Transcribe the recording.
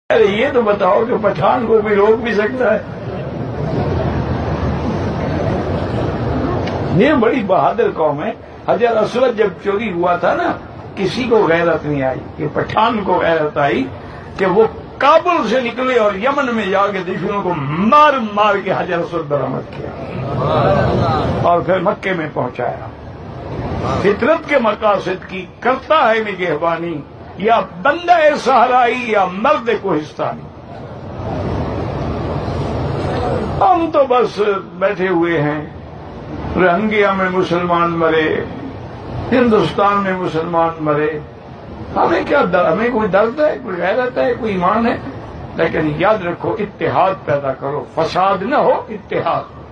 ارے یہ تو بتاؤ کہ پٹھان کو بھی روک بھی سکتا ہے؟ یہ بڑی بہادر قوم ہے. حجر اسود جب چوری ہوا تھا نا، کسی کو غیرت نہیں آئی. کہ پٹھان کو غیرت آئی کہ وہ کابل سے نکلے اور یمن میں جا کے دشمنوں کو مار مار کے حجر اسود برآمد کیا اور پھر مکے میں پہنچایا. فطرت کے مقاصد کی کرتا ہے نگہبانی، یا بندہ صحرائی یا مرد کوہستانی. ہم تو بس بیٹھے ہوئے ہیں. روہنگیا میں مسلمان مرے، ہندوستان میں مسلمان مرے، ہمیں کیا ہمیں کوئی درد ہے، کوئی غیرت ہے، کوئی ایمان ہے؟ لیکن یاد رکھو اتحاد پیدا کرو، فساد نہ ہو، اتحاد.